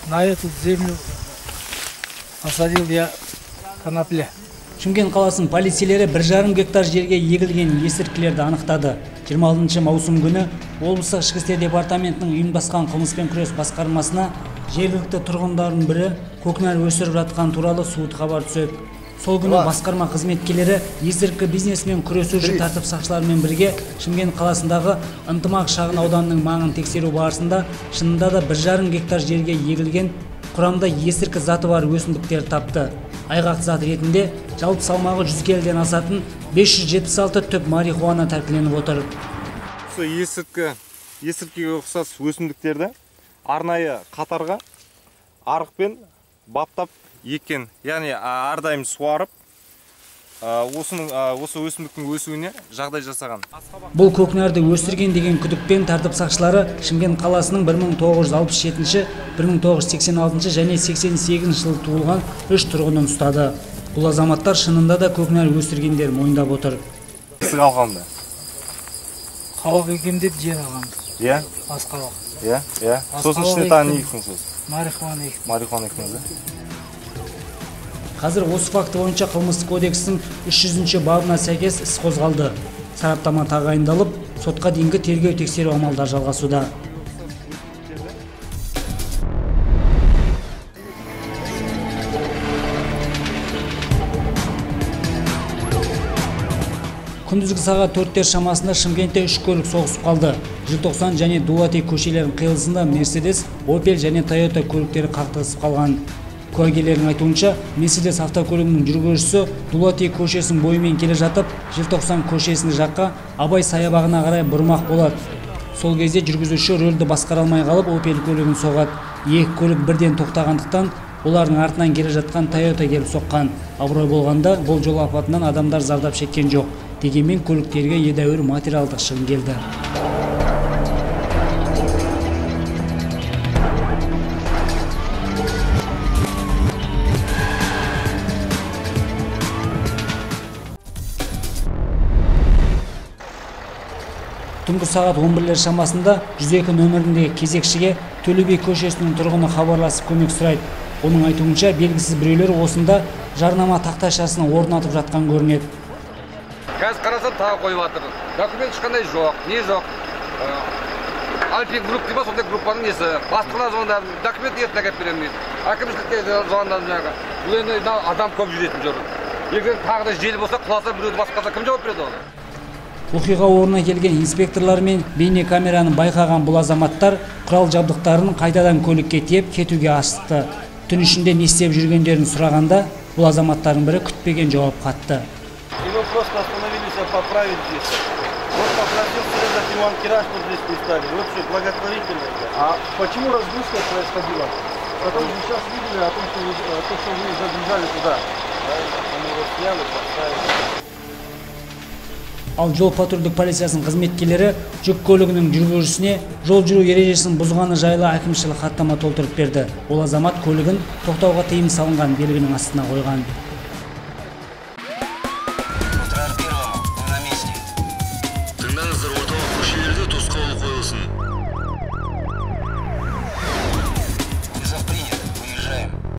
на эту землю посадил я конопля. Шымкент қаласының полицейлері 1,5 гектар жерге егілген есірткілерді анықтады. 26 маусым күні облыстық ішкі істер департаментінің ұйымдасқан қылмыспен күрес басқармасына жергілікті тұрғындардың бірі көкнәр өсіріп жатқан туралы суыт хабар түседі. Сол күні басқарма қызметкерлері есірткі бизнесімен күресуші тәртіп сақшыларымен бірге Шымкент қаласындағы Ынтымақ шағын ауданының маңын тексеру барысында шынында да 1,5 гектар жерге егілген құрамда есірткі заты бар өсімдіктер тапты. Айғақ зат ретінде жалпы салмағы 100 келіден асатын 576 түп марихуана тәркіленіп отыр. Есірткіге ұқсас өсімдіктерді арнайы қатарға арықпен баптап еккен, яғни әрдайым суарып, осы өсімдіктің өсуіне жағдай жасаған. Бұл көкнәрді өсірген деген күдікпен тәртіп сақшылары Шымкент қаласының 1967, 1986 және 88 жылы туылған 3 тұрғынын ұстады. Бұл азаматтар шынында да көкнәр өсіргендер мойындап отыр. Сіз алғанда? Қабақ екен деп жер алғанды. Иә? Ас қабақ. Иә? Сосын ішіне тағы не ектіңіз? Марихуана ектім. Марихуана ектіңіз? Қазір осы факті бойынша қылмыстық кодекстің 300-ші бабына сәйкес іс қозғалды. Сараптама тағайындалып, сотқа дейінгі тергеу тексеру амалдар жалғасуда. Күндізгі сағат 4-тер шамасында Шымкентте 3 көлік соғысып қалды. Желтоқсан және Дулати көшелерінің қиылысында Мерседес, Opel және Toyota көліктері қақтығысып қалған. Куәгерлердің айтуынша, Мерседес автокөлігінің жүргізушісі Дулати көшесінің бойымен келе жатып, Желтоқсан көшесінің жаққа Абай саябағына қарай бұрмақ болады. Сол кезде жүргізуші рөлді басқара алмай қалып, Opel көлігін соғады. Екі көлік бірден тоқтағандықтан, олардың артынан келе жатқан Toyota келіп соққан. Абырой болғанда, бұл жол апатынан адамдар зардап шеккен жоқ. Дегенмен көліктерге едәуір материалдық шығын келді. Түнгі сағат 11-лер шамасында 102 нөміріндегі кезекшіге Төлебек көшесінің тұрғыны хабарласып көмек сұрайды. Оның айтуынша белгісіз біреулер осында жарнама тақтайшасын орнатып жатқан көрінеді. Қазір қарасам тағы қойып жатыр. Документ ешқандай жоқ, не жоқ. Альпин групп деймін, сондай группаның несі. Бастығына звондадым, документ ертін әкеп беремін дейді. Әкімшілікке звондадым жаңағы. Бұл енді адам көп жүретін жол. Егер тағы да жел болса, құласа біреуді басқаса кім жауап береді оны? Оқиға орнына келген инспекторлар мен бейнекамераны байқаған бұл азаматтар құрал жабдықтарын қайтадан көлікке тиеп кетуге асықты. Түн ішінде не істеп жүргендерін сұрағанда, бұл азаматтардың бірі күтпеген жауап қатты. Мы просто остановились поправить здесь. Вот попросил срезать диван-кираж, что здесь представили. Вообще благотворительно. А почему разгрузка происходила? Потому что сейчас видели о том, что вы забежали туда. Они его сняли, поставили. Ал жол патрульдік полициясының қызметкерлері жүк көлігінің жүргізушісіне жол жүру ережесін бұзғаны жайлы әкімшілік хаттама толтырып берді. Ол азамат көлігін тоқтауға тыйым салынған белгінің астына қойған.